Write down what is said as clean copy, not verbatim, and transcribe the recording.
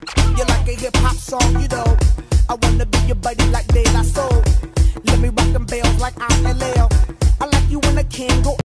You like a hip hop song, you know. I wanna be your buddy like De La Soul. Let me rock them bells like I'm LL. I like you when a king go